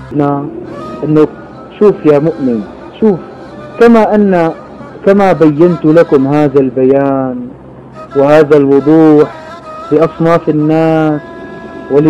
انه شوف يا مؤمن، شوف، كما بينت لكم هذا البيان وهذا الوضوح لأصناف الناس